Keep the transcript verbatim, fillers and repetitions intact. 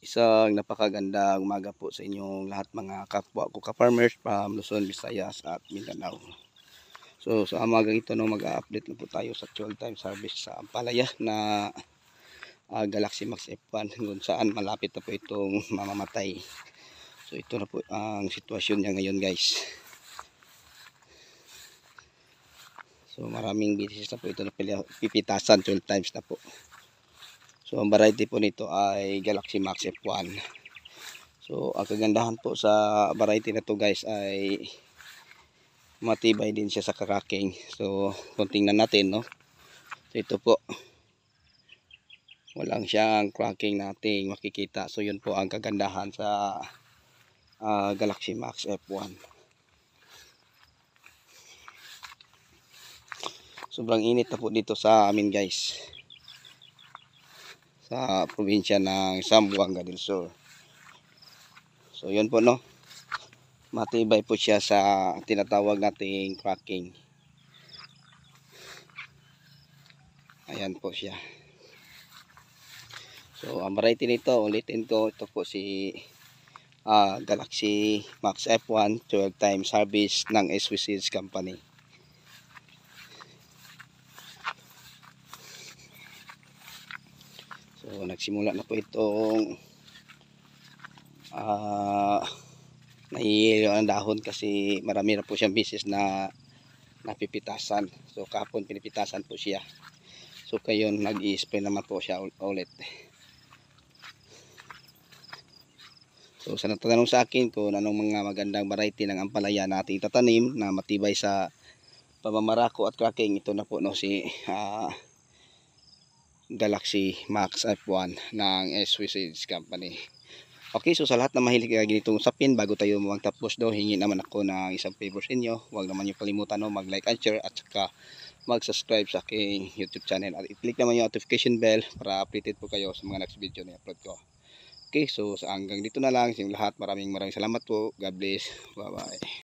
Isang napakagandang umaga po sa inyong lahat mga kapwa ko ka-farmers from Luzon, Visayas at Mindanao. So sa umaga ito no, mag-a-update na po tayo sa twelve times harvest sa ampalaya na uh, Galaxy Max F one kung saan malapit na po itong mamamatay. So ito na po ang sitwasyon niya ngayon guys. So maraming bisis na po ito na pipitasan, twelve times na po. So ang variety po nito ay Galaxy Max F one. So ang kagandahan po sa variety na to guys ay matibay din siya sa cracking. So kung tingnan natin no. So ito po. Walang siyang cracking nating makikita. So yun po ang kagandahan sa uh, Galaxy Max F one. Sobrang init na po dito sa amin guys. Sa probinsya ng Zamboanga del Sur. So yun po no. Matibay po siya sa tinatawag nating cracking. Ayan po siya. So ang variety nito, ulitin ko, ito po si uh, Galaxy Max F one twelve times harvest ng S W Seeds Company. So nagsimula na po itong uh, nahihilo ang dahon kasi marami na po siyang bisis na napipitasan. So kahapon pinipitasan po siya. So kayon nag-i-spray naman po siya ulit. So sa nagtatanong sa akin kung anong mga magandang variety ng ampalaya na ating tatanim na matibay sa pamamarako at cracking, ito na po no si uh, Galaxy Max F one ng S W Seeds Company. Okay, so sa lahat na mahilig ka ganitong usapin, bago tayo magtapos do, hingi naman ako ng isang favor sa inyo. Huwag naman yung kalimutan no, mag-like and share at saka mag-subscribe sa aking YouTube channel. At i-click naman yung notification bell para updated po kayo sa mga next video na i-upload ko. Okay, so hanggang dito na lang sa lahat. Maraming maraming salamat po. God bless. Bye bye.